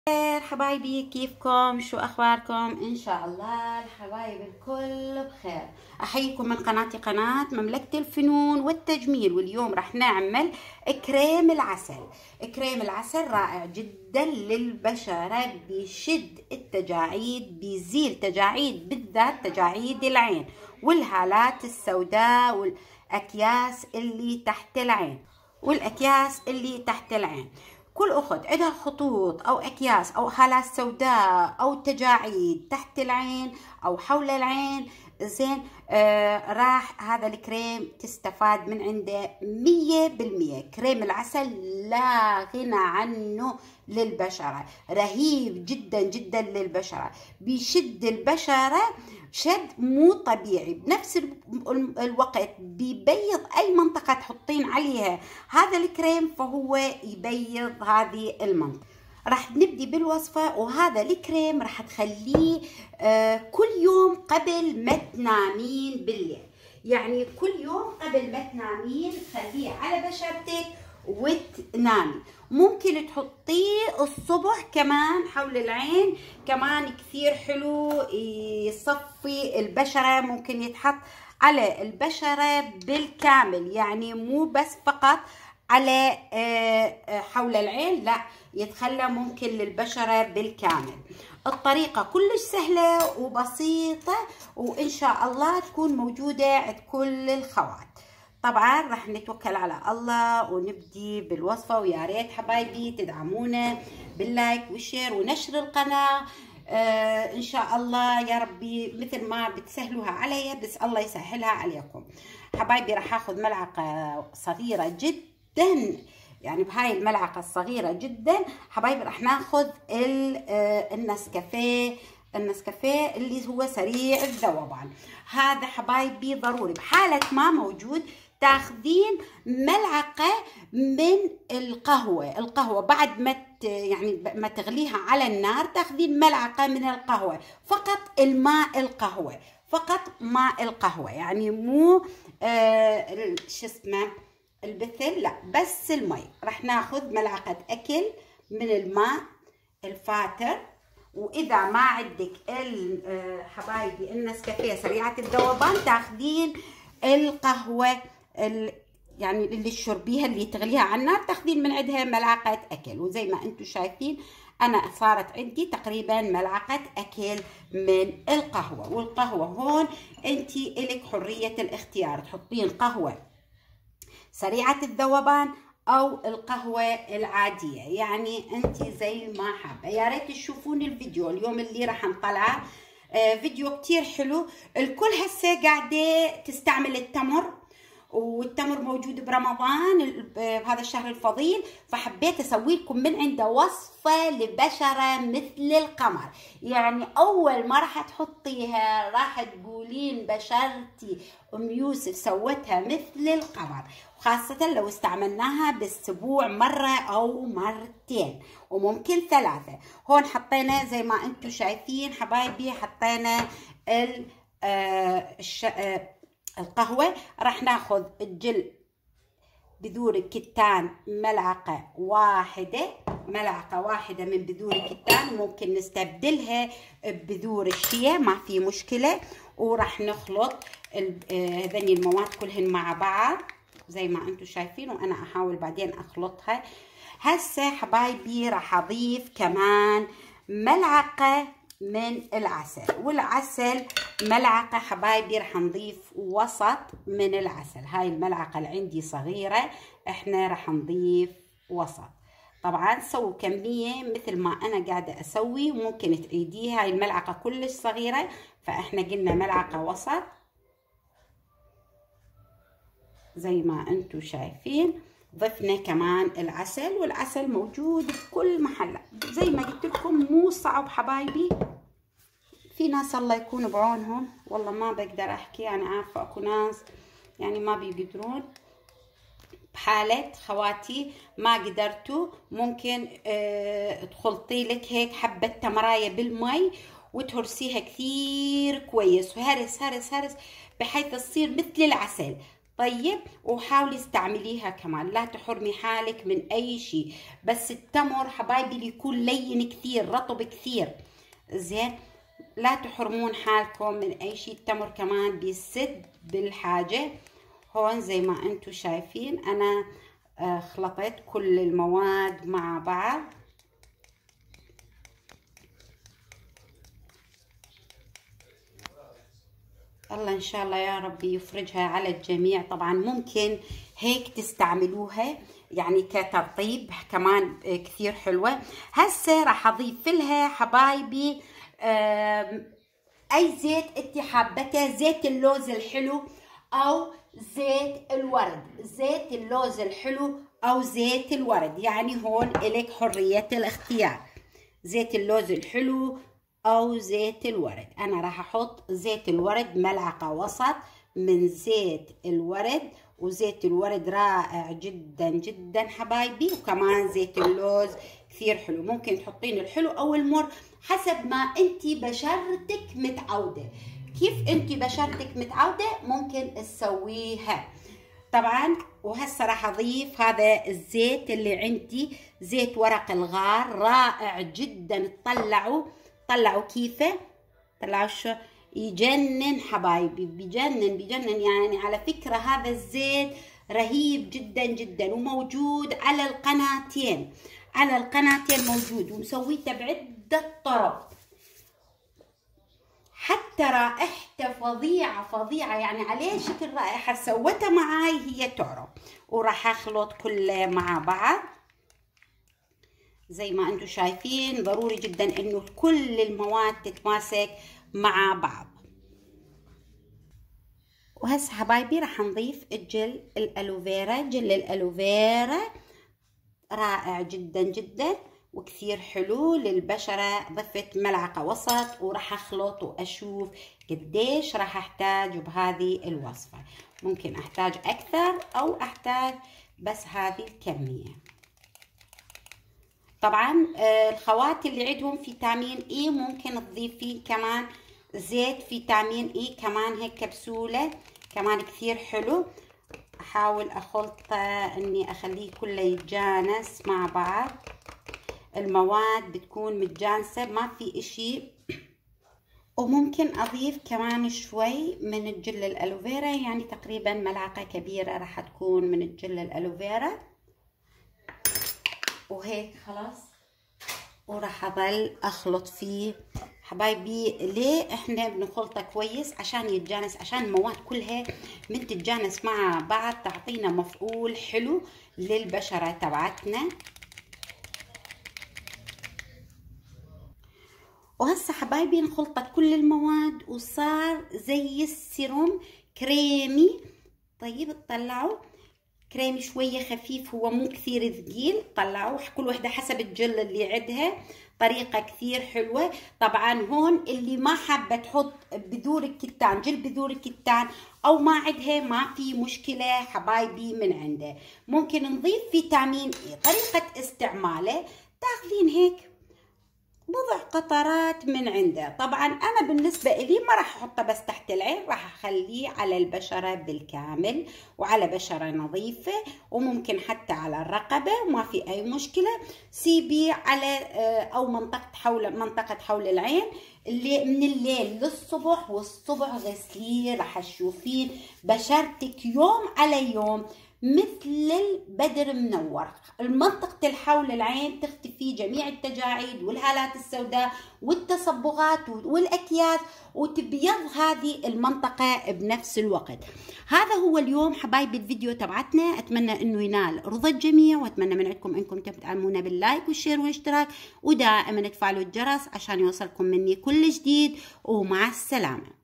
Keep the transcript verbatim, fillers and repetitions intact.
خير حبايبي، كيفكم؟ شو اخباركم؟ ان شاء الله الحبايب الكل بخير. احييكم من قناتي، قناة مملكة الفنون والتجميل. واليوم رح نعمل كريم العسل. كريم العسل رائع جدا للبشرة، بيشد التجاعيد، بيزيل تجاعيد، بالذات تجاعيد العين والهالات السوداء والاكياس اللي تحت العين والاكياس اللي تحت العين. كل أخت عندها خطوط أو أكياس أو هالات سوداء أو تجاعيد تحت العين أو حول العين، زين آه راح هذا الكريم تستفاد من عنده مية بالمية. كريم العسل لا غنى عنه للبشرة، رهيب جدا جدا للبشرة، بيشد البشرة شد مو طبيعي، بنفس الوقت بيبيض اي منطقة تحطين عليها هذا الكريم فهو يبيض هذه المنطقة. راح نبدي بالوصفة، وهذا الكريم راح تخليه آه كل يوم قبل ما تنامين بالليل، يعني كل يوم قبل ما تنامين خليه على بشرتك وتنامي. ممكن تحطيه الصبح كمان حول العين، كمان كثير حلو يصفي البشرة. ممكن يتحط على البشرة بالكامل، يعني مو بس فقط على حول العين، لا يتخلى ممكن للبشرة بالكامل. الطريقة كلش سهلة وبسيطة، وإن شاء الله تكون موجودة عند كل الخوات. طبعا راح نتوكل على الله ونبدي بالوصفة، ويا ريت حبايبي تدعمونا باللايك والشير ونشر القناة. آه ان شاء الله يا ربي، مثل ما بتسهلوها علي بس الله يسهلها عليكم. حبايبي راح اخذ ملعقة صغيرة جدا، يعني بهاي الملعقة الصغيرة جدا حبايبي راح ناخذ النسكافيه النسكافيه اللي هو سريع الذوبان. هذا حبايبي ضروري، بحالة ما موجود تاخذين ملعقة من القهوة القهوة بعد ما يعني ما تغليها على النار، تاخذين ملعقة من القهوة، فقط الماء القهوة، فقط ماء القهوة، يعني مو آه شو اسمه البثل، لا بس المي. راح ناخذ ملعقة اكل من الماء الفاتر. واذا ما عندك حبايبي النسكافيه سريعه الذوبان، تاخذين القهوه يعني اللي تشربيها اللي تغليها على النار، تاخذين من عندها ملعقه اكل. وزي ما انتم شايفين انا صارت عندي تقريبا ملعقه اكل من القهوه. والقهوه هون انت الك حريه الاختيار، تحطين قهوه سريعه الذوبان او القهوة العادية، يعني انت زي ما حابة. يا ريت تشوفون الفيديو اليوم اللي راح نطلعه، آه فيديو كتير حلو. الكل هسه قاعدة تستعمل التمر، والتمر موجود برمضان بهذا الشهر الفضيل، فحبيت اسوي لكم من عنده وصفة لبشرة مثل القمر. يعني اول ما راح تحطيها راح تقولين بشرتي ام يوسف سوتها مثل القمر، خاصة لو استعملناها بالاسبوع مرة او مرتين وممكن ثلاثة. هون حطينا زي ما انتم شايفين حبايبي، حطينا ال آه الش... آه القهوة. راح ناخذ الجل بذور الكتان ملعقة واحدة، ملعقة واحدة من بذور الكتان، ممكن نستبدلها ببذور الشيا ما في مشكلة. وراح نخلط هذني المواد كلهن مع بعض زي ما انتم شايفين، وانا احاول بعدين اخلطها. هسه حبايبي راح اضيف كمان ملعقة من العسل، والعسل ملعقة حبايبي راح نضيف وسط من العسل. هاي الملعقة اللي عندي صغيرة، احنا راح نضيف وسط. طبعا سووا كمية مثل ما انا قاعدة اسوي، وممكن تعيديها. هاي الملعقة كلش صغيرة، فاحنا قلنا ملعقة وسط زي ما انتم شايفين. ضفنا كمان العسل، والعسل موجود بكل محل زي ما قلت لكم، مو صعب حبايبي. في ناس الله يكون بعونهم، والله ما بقدر احكي، انا عارفه اكو ناس يعني ما بيقدرون. بحالة خواتي ما قدرتوا، ممكن اه تخلطي لك هيك حبة تمراية بالمي وتهرسيها كثير كويس، وهرس هرس هرس بحيث تصير مثل العسل. طيب وحاولي استعمليها كمان، لا تحرمي حالك من اي شيء. بس التمر حبايبي اللي يكون لين كثير رطب كثير، زين، لا تحرمون حالكم من اي شيء. التمر كمان بيسد بالحاجة. هون زي ما انتم شايفين انا خلطت كل المواد مع بعض. الله ان شاء الله يا ربي يفرجها على الجميع. طبعا ممكن هيك تستعملوها يعني كترطيب كمان كثير حلوة. هسه راح اضيف لها حبايبي اي زيت انت حابته، زيت اللوز الحلو او زيت الورد، زيت اللوز الحلو او زيت الورد، يعني هون الك حرية الاختيار، زيت اللوز الحلو او زيت الورد. انا راح احط زيت الورد ملعقة وسط من زيت الورد، وزيت الورد رائع جدا جدا حبايبي، وكمان زيت اللوز كثير حلو. ممكن تحطين الحلو او المر حسب ما انتي بشرتك متعودة. كيف انتي بشرتك متعودة ممكن تسويها طبعا. وهسه راح اضيف هذا الزيت اللي عندي، زيت ورق الغار، رائع جدا. طلعوا طلعوا كيفه، طلعوا شو يجنن حبايبي، بيجنن بيجنن. يعني على فكرة هذا الزيت رهيب جدا جدا، وموجود على القناتين، على القناتين موجود، ومسويته بعدة طرق، حتى رائحته فظيعة فظيعة، يعني عليه شكل رائحة سوتها معاي هي تعرف. وراح اخلط كله مع بعض زي ما انتم شايفين. ضروري جدا انه كل المواد تتماسك مع بعض. وهسه حبايبي راح نضيف الجل الالوفيرا. جل الالوفيرا رائع جدا جدا وكثير حلو للبشرة. ضفت ملعقة وسط، وراح اخلط واشوف قديش راح احتاج بهذه الوصفة. ممكن احتاج اكثر او احتاج بس هذه الكمية. طبعا الخواتي اللي عندهم فيتامين اي ممكن تضيفي كمان زيت فيتامين اي كمان، هيك كبسولة كمان كثير حلو. احاول اخلطه اني اخليه كله يتجانس مع بعض، المواد بتكون متجانسة ما في اشي. وممكن اضيف كمان شوي من الجل الالوفيرا، يعني تقريبا ملعقة كبيرة راح تكون من الجل الالوفيرا. وهيك خلاص، وراح اضل اخلط فيه حبايبي. ليه احنا بنخلطه كويس؟ عشان يتجانس، عشان المواد كلها من تتجانس مع بعض تعطينا مفعول حلو للبشرة تبعتنا. وهسه حبايبي نخلطت كل المواد وصار زي السيروم كريمي. طيب تطلعوا كريمي شوية خفيف، هو مو كثير ثقيل. طلعوا كل وحدة حسب الجل اللي عندها، طريقة كثير حلوة. طبعا هون اللي ما حابة تحط بذور الكتان، جل بذور الكتان او ما عندها، ما في مشكلة حبايبي من عنده. ممكن نضيف فيتامين اي. طريقة استعماله تاخذين هيك بضع قطرات من عنده. طبعا انا بالنسبة لي ما راح احطه بس تحت العين، راح اخليه على البشرة بالكامل وعلى بشرة نظيفة، وممكن حتى على الرقبة وما في اي مشكلة. سيبيه على او منطقة حول منطقة حول العين اللي من الليل للصبح، والصبح غسليه راح تشوفين بشرتك يوم على يوم مثل البدر منور. المنطقة الحول العين تختفي جميع التجاعيد والهالات السوداء والتصبغات والأكياس، وتبيض هذه المنطقة بنفس الوقت. هذا هو اليوم حبايبي الفيديو تبعتنا. أتمنى أنه ينال رضا الجميع، وأتمنى من عندكم أنكم تدعمونا باللايك والشير والاشتراك، ودائما تفعلوا الجرس عشان يوصلكم مني كل جديد. ومع السلامة.